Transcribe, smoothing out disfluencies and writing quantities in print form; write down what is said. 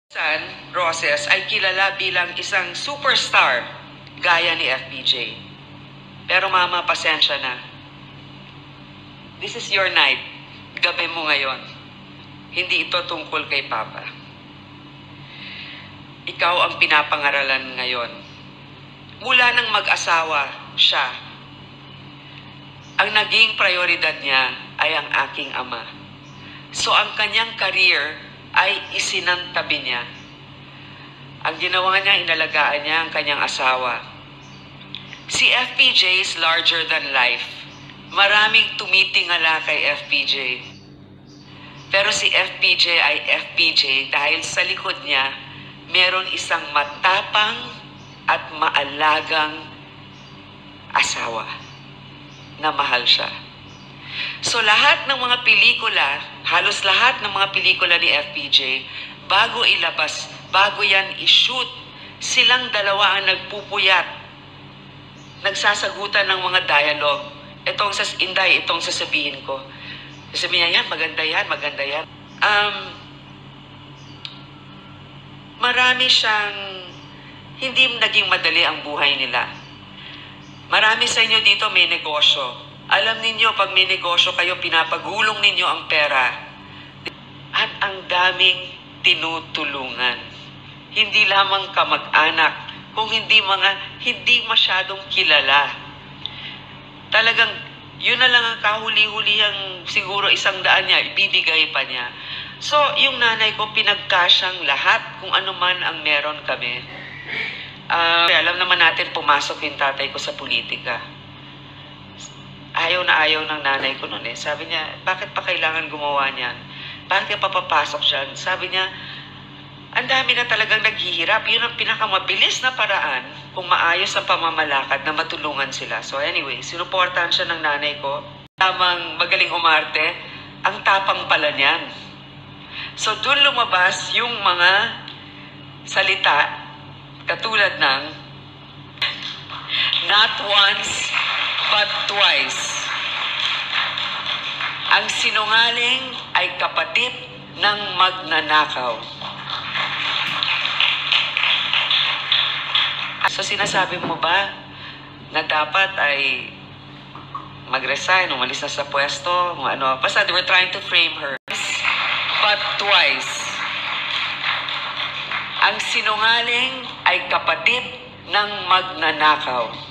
San Roses ay kilala bilang isang superstar gaya ni FPJ. Pero mama, pasensya na. This is your night. Gabi mo ngayon. Hindi ito tungkol kay Papa. Ikaw ang pinapangaralan ngayon. Mula nang mag-asawa siya, ang naging prioridad niya ay ang aking ama. So ang kanyang career ay isinantabi niya. Ang ginawa niya, inalagaan niya ang kanyang asawa. Si FPJ is larger than life. Maraming tumitingala kay FPJ. Pero si FPJ ay FPJ dahil sa likod niya, meron isang matapang at maalagang asawa na mahal siya. So lahat ng mga pelikula, halos lahat ng mga pelikula ni FPJ, bago ilabas, bago yan i-shoot, silang dalawa ang nagpupuyat, nagsasagutan ng mga dialogue. Inday, itong sasabihin ko. Sasabihin niya, yan, maganda yan, maganda yan. Marami siyang, hindi naging madali ang buhay nila. Marami sa inyo dito may negosyo. Alam ninyo, pag may negosyo kayo, pinapagulong ninyo ang pera. At ang daming tinutulungan. Hindi lamang kamag-anak, kung hindi masyadong kilala. Talagang, yun na lang ang kahuli-hulihang siguro 100 niya, ibibigay pa niya. So, yung nanay ko, pinagkasyang lahat kung ano man ang meron kami. Alam naman natin, pumasok yung tatay ko sa politika. Ayaw ng nanay ko noon eh. Sabi niya, bakit pa kailangan gumawa niyan? Bakit ka papapasok dyan? Sabi niya, ang dami na talagang naghihirap. Yun ang pinakamabilis na paraan kung maayos ang pamamalakad na matulungan sila. So anyway, sinuportahan siya ng nanay ko. Tamang magaling umarte, ang tapang pala niyan. So doon lumabas yung mga salita katulad ng not once, but twice. Ang sinungaling ay kapatid ng magnanakaw. So sinasabi mo ba na dapat ay mag-resign, umalis na sa pwesto, ano? Basta they were trying to frame her. But twice. Ang sinungaling ay kapatid ng magnanakaw.